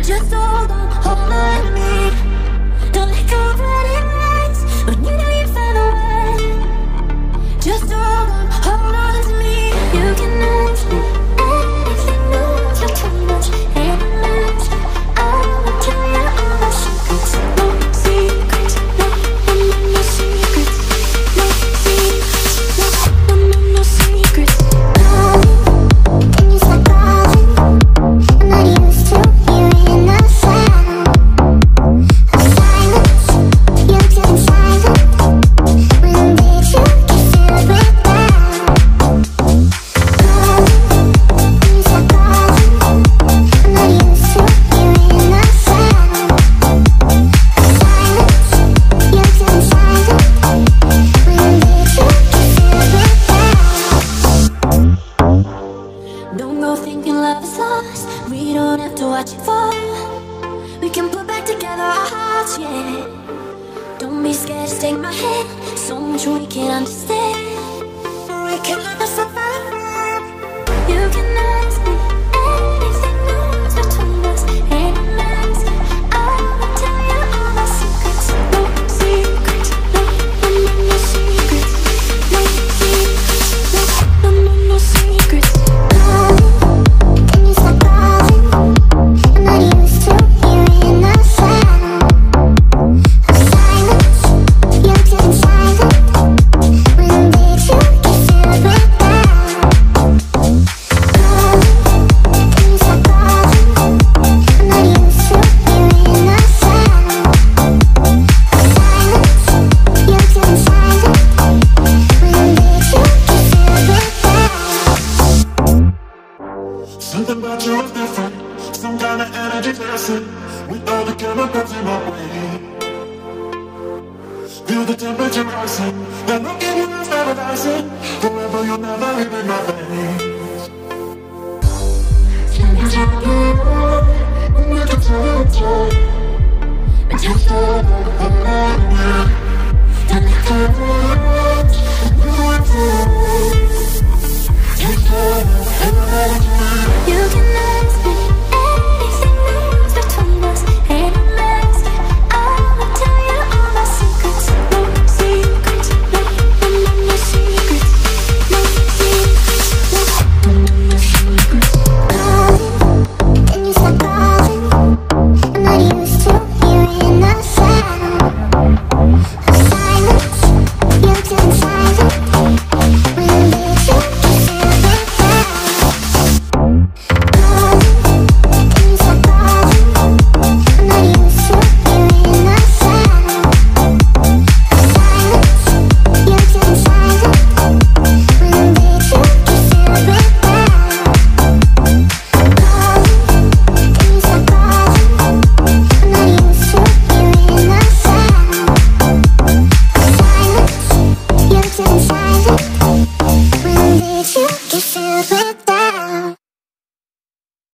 Just hold on to me. Don't let go of what it was when you know you found a way. Just hold on to me. You can ask me anything moves between us. Any lies, I will tell you all the secrets. No secrets, no, no, no, no secrets. No secrets, no, no, no, no secrets. Calling, and you start calling. I'm not used to hearing the sound of silence. You turn silent. When did you get filled with doubt? Calling, and you start calling. I'm not used to hearing the sound of silence. You turn silent. When did you get filled with doubt? Don't go thinking love is lost. We don't have to watch it fall. We can put back together our hearts, yeah. Don't be scared, just take my hand. So much we can't understand. We can learn to survive. You can ask me anything moves between us. Any lies, I will tell you all the secrets. No secrets, no, no, no, no secrets. No secrets, no, no, no, no secrets. Calling, and you start calling. I'm not used to hearing the sound of silence. You turn silent. When did you get filled with doubt? Calling, and you start calling. I'm not used to hearing the sound of silence. You turn silent. When did you get filled with doubt? Something about you is different. Some kind of energy dancing with all the chemicals in my brain. Feel the temperature rising. That look in your eyes paradising. Forever you'll never leave in my veins. Sometimes I get